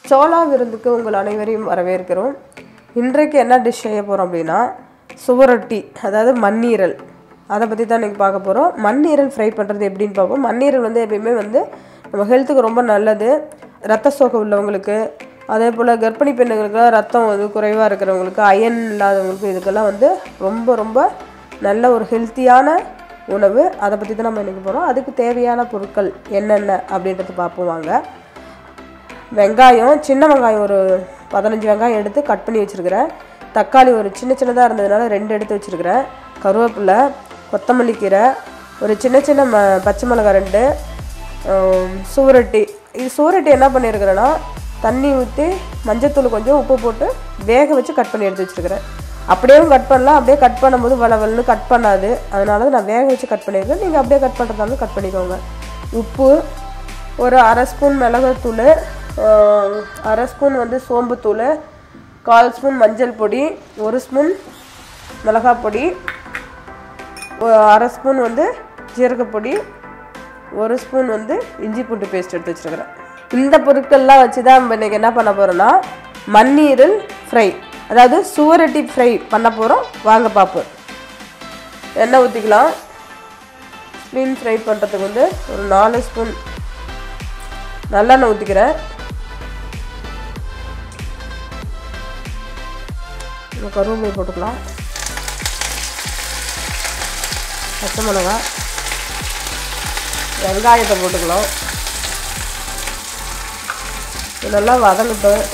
சோளா விருந்துக்கு உங்கள் அனைவரையும் வரவேற்கிறோம். இன்றைக்கு என்ன டிஷ் செய்ய போகிறோம் அப்படின்னா சுவரொட்டி, அதாவது மண்ணீரல். அதை பற்றி தான் இன்றைக்கி பார்க்க போகிறோம். மண்ணீரல் ஃப்ரை பண்ணுறது எப்படின்னு பார்ப்போம். மண்ணீரல் வந்து எப்பயுமே வந்து நம்ம ஹெல்த்துக்கு ரொம்ப நல்லது. ரத்த சோகை உள்ளவங்களுக்கு, அதே போல் கர்ப்பிணி பெண்களுக்கு, ரத்தம் வந்து குறைவாக இருக்கிறவங்களுக்கு, அயன் இல்லாதவங்களுக்கு, இதுக்கெல்லாம் வந்து ரொம்ப ரொம்ப நல்ல ஒரு ஹெல்த்தியான உணவு. அதை பற்றி தான் நம்ம இன்றைக்கி போகிறோம். அதுக்கு தேவையான பொருட்கள் என்னென்ன அப்படின்றது பார்ப்போம் வாங்க. வெங்காயம், சின்ன வெங்காயம் ஒரு 15 வெங்காயம் எடுத்து கட் பண்ணி வச்சுருக்கிறேன். தக்காளி ஒரு சின்னதாக இருந்ததுனால 2 எடுத்து வச்சுருக்கிறேன். கருவேப்பிலை, கொத்தமல்லி கீரை, ஒரு சின்ன பச்சை மிளகாய் 2, சுவரொட்டி. இது சுவரொட்டி என்ன பண்ணியிருக்கிறேன்னா தண்ணி ஊற்றி மஞ்சத்தூள் கொஞ்சம் உப்பு போட்டு வேக வச்சு கட் பண்ணி எடுத்து வச்சுருக்கிறேன். அப்படியும் கட் பண்ணலாம். அப்படியே கட் பண்ணும்போது வளவல்னு கட் பண்ணாது, அதனால நான் வேக வச்சு கட் பண்ணியிருக்கேன். நீங்கள் அப்படியே கட் பண்ணுறதாலும் கட் பண்ணிக்கோங்க. உப்பு, ஒரு 1/2 ஸ்பூன் மிளகாத்தூள், 1/2 ஸ்பூன் வந்து சோம்புத்தூள், 1/4 ஸ்பூன் மஞ்சள் பொடி, 1 ஸ்பூன் மிளகாய் பொடி, 1/2 ஸ்பூன் வந்து ஜீரகப்பொடி, 1 ஸ்பூன் வந்து இஞ்சி பூண்டு பேஸ்ட் எடுத்து வச்சுருக்கிறேன். இந்த பொருட்கள்லாம் வச்சு தான் நம்ம இன்றைக்கி என்ன பண்ண போகிறோன்னா மண்ணீரல் ஃப்ரை, அதாவது சுவரொட்டி ஃப்ரை பண்ண போகிறோம். வாங்க பார்ப்போம். எண்ணெய் ஊற்றிக்கலாம். ஸ்ப்ளீன் ஃப்ரை பண்ணுறதுக்கு வந்து ஒரு 4 ஸ்பூன் நல்லெண்ணெய் ஊற்றிக்கிறேன். கருவேப்பிலை போட்டுக்கலாம். பச்சை மிளகாய், வெங்காயத்தை போட்டுக்கலாம். இதெல்லாம் வதங்கட்டும்.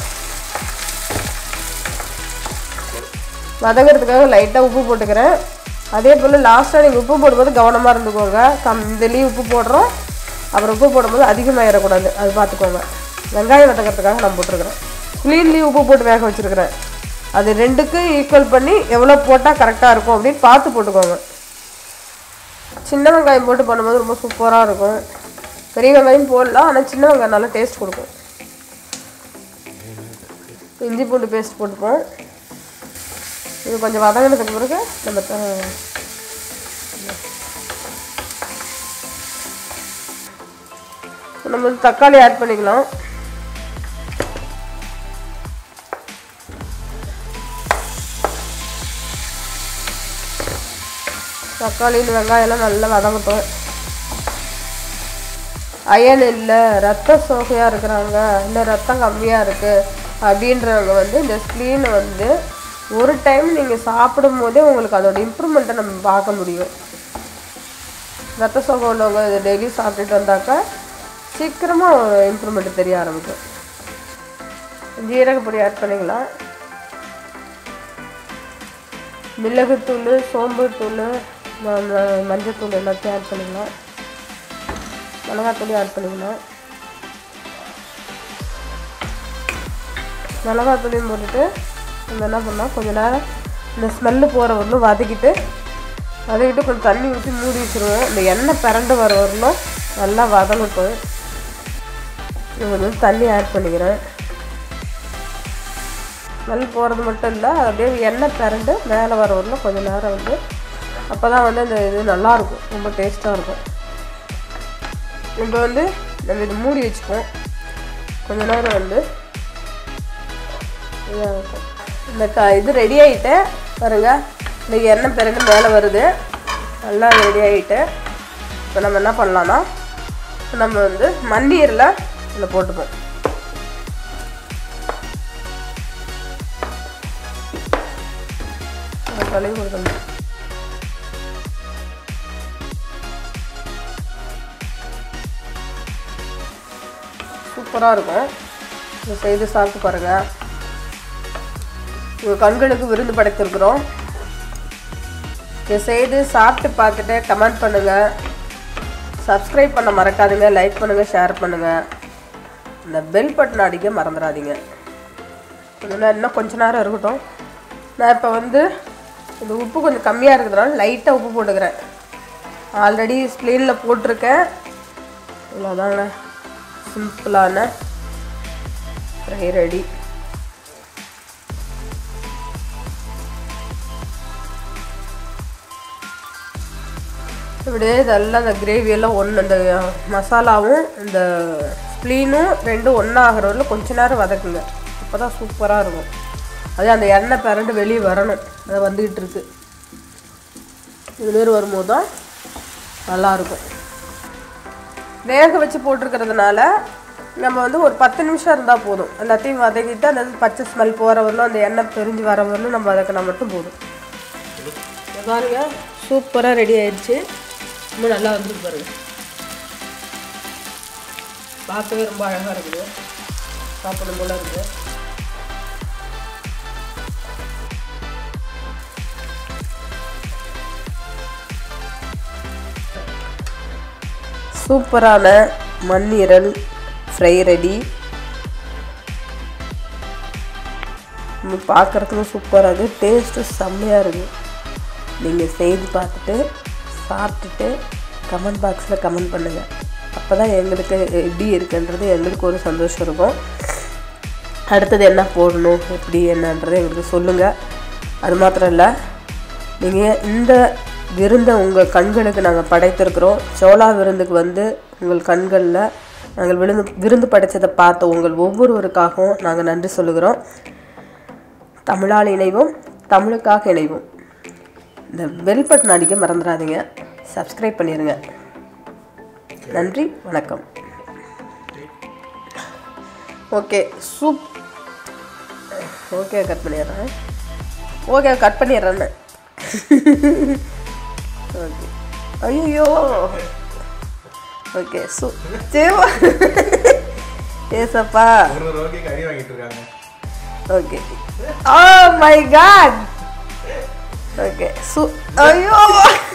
வதங்கிறதுக்காக லைட்டாக உப்பு போட்டுக்கிறேன். அதே போல் லாஸ்ட்டாக நீங்கள் உப்பு போடும்போது கவனமாக இருந்துக்கோங்க. இதுலேயும் உப்பு போடுறோம், அப்புறம் உப்பு போடும்போது அதிகமாகிடக்கூடாது, அது பார்த்துக்கோங்க. வெங்காயம் வதங்கிறதுக்காக நான் போட்டிருக்கிறேன். ஸ்ப்ளீன்லேயும் உப்பு போட்டு வேக வச்சுருக்கிறேன். அது 2க்கு ஈக்குவல் பண்ணி எவ்வளோ போட்டால் கரெக்டாக இருக்கும் அப்படின்னு பார்த்து போட்டுக்கோங்க. சின்ன வெங்காயம் போட்டு பண்ணும்போது ரொம்ப சூப்பராக இருக்கும். பெரிய வெங்காயம் போடலாம், ஆனால் சின்ன வெங்காயம் நல்லா டேஸ்ட் கொடுக்கும். இஞ்சி பூண்டு பேஸ்ட் போட்டுப்போம். இது கொஞ்சம் வதங்கினதுக்கு பிறகு நம்ம வந்து தக்காளி ஆட் பண்ணிக்கலாம். தக்காளி வெங்காயம்லாம் நல்லா வதங்கட்டும். அயன் இல்லை, ரத்த சோகையாக இருக்கிறாங்க, இல்லை ரத்தம் கம்மியாக இருக்குது அப்படின்றவங்க வந்து இந்த ஸ்ப்ளீனை வந்து ஒரு டைம் நீங்கள் சாப்பிடும் போதே உங்களுக்கு அதோட இம்ப்ரூவ்மெண்ட்டை நம்ம பார்க்க முடியும். ரத்த சோகை உள்ளவங்க இதை டெய்லி சாப்பிட்டுட்டு வந்தாக்கா சீக்கிரமாக இம்ப்ரூவ்மெண்ட்டு தெரிய ஆரம்பிக்கும். ஜீரகப்பொடி ஆட் பண்ணிக்கலாம். மிளகுத்தூள், சோம்புத்தூள், மஞ்சத்தூள் எல்லாத்தையும் ஆட் பண்ணிக்கலாம். மிளகாத்தூளையும் ஆட் பண்ணிக்கலாம். மிளகாத்தூளையும் போட்டுட்டு நம்ம என்ன பண்ணால் கொஞ்சம் நேரம் இந்த ஸ்மெல்லு போகிற வரலும் வதக்கிட்டு கொஞ்சம் தண்ணி ஊற்றி மூடி வச்சுருவோம். இந்த எண்ணெய் பிறண்டு வர வரலும் நல்லா வதங்கட்டும். கொஞ்சம் தண்ணி ஆட் பண்ணிக்கிறேன். ஸ்மெல் போகிறது மட்டும் இல்லை, அப்படியே எண்ணெய் பிறண்டு மேலே வர வரலும் கொஞ்சம் நேரம் வந்து அப்போ தான் வந்து அந்த இது நல்லாயிருக்கும், ரொம்ப டேஸ்ட்டாக இருக்கும். இப்போ வந்து நம்ம இது மூடி வச்சுப்போம். கொஞ்ச நேரம் வந்து இந்த இது ரெடி ஆகிட்டு பாருங்க. இந்த எண்ணெய் பிறகு மேலே வருது, நல்லா ரெடி ஆகிட்டு. இப்போ நம்ம என்ன பண்ணலான்னா நம்ம வந்து மண்ணீரில் இதில் போட்டுப்போம். கழுவி கொடுக்கணும். சூப்பராக இருக்கும். இதை செய்து சாப்பிட்டு பாருங்கள். உங்கள் கண்களுக்கு விருந்து படைத்திருக்கிறோம். இதை செய்து சாப்பிட்டு பார்த்துட்டு கமெண்ட் பண்ணுங்கள். சப்ஸ்கிரைப் பண்ண மறக்காதீங்க. லைக் பண்ணுங்கள், ஷேர் பண்ணுங்கள். இந்த பெல் பட்டன் அடிக்க மறந்துடாதீங்க. இன்னும் கொஞ்ச நேரம் இருக்கட்டும். நான் இப்போ வந்து இந்த உப்பு கொஞ்சம் கம்மியாக இருக்கிறதுனால லைட்டாக உப்பு போட்டுக்கிறேன். ஆல்ரெடி ஸ்ப்ளீனில் போட்டிருக்கேன். இவ்வளோதாங்க, சிம்பிளான ஃப்ரை ரெடி. இப்படியே இதெல்லாம் இந்த கிரேவியெல்லாம் ஒன்று, இந்த மசாலாவும் இந்த ஸ்ப்ளீனும் ரெண்டும் ஒன்றா ஆகிறவரில் கொஞ்ச நேரம் வதக்குங்க. அப்போ தான் சூப்பராக இருக்கும். அதே அந்த எண்ணெய் பிறண்டு வெளியே வரணும். அதை வந்துக்கிட்டு இருக்கு. இதுமாரி வரும்போது தான் நல்லாயிருக்கும். வேக வச்சு போட்டிருக்கிறதுனால நம்ம வந்து ஒரு 10 நிமிஷம் இருந்தால் போதும். எல்லாத்தையும் வதக்கிட்டு அந்த பச்சை ஸ்மெல் போகிற வரலும் அந்த எண்ணெய் பிரிஞ்சு வர வரலும் நம்ம வதக்கினா மட்டும் போதும். பாருங்க சூப்பராக ரெடி ஆயிடுச்சு. இன்னும் நல்லா வந்துருக்கு பாருங்க. பார்க்கவே ரொம்ப அழகாக இருக்குது. சாப்பிடும் போல இருக்குது. சூப்பரான மண்ணீரல் ஃப்ரை ரெடி. பார்க்குறதுக்கும் சூப்பராக இருக்குது. டேஸ்ட்டு செம்மையாக இருக்குது. நீங்கள் செய்து பார்த்துட்டு சாப்பிட்டுட்டு கமெண்ட் பாக்ஸில் கமெண்ட் பண்ணுங்கள். அப்போ தான் எங்களுக்கு எப்படி இருக்குன்றது எங்களுக்கு ஒரு சந்தோஷம் இருக்கும். அடுத்தது என்ன போடணும் எப்படி என்னன்றது எங்களுக்கு சொல்லுங்கள். அது மாத்திரம் இல்லை, நீங்கள் இந்த விருந்தை உங்கள் கண்களுக்கு நாங்கள் படைத்திருக்கிறோம். சோளா விருந்துக்கு வந்து உங்கள் கண்களில் நாங்கள் விருந்து படைத்ததை பார்த்த உங்கள் ஒவ்வொருவருக்காகவும் நாங்கள் நன்றி சொல்லுகிறோம். தமிழால் இணைவோம், தமிழுக்காக இணைவோம். இந்த பெல் பட்டன் அடிக்க மறந்துடாதீங்க. சப்ஸ்கிரைப் பண்ணிடுங்க. நன்றி, வணக்கம். ஓகே ஓகே கட் பண்ணிடுறேன். ஓகே கட் பண்ணிடுறேன்னு. ஓகே ஐயோ ஓகே சேவா ஏசப்பா okay oh my God okay ஐயோ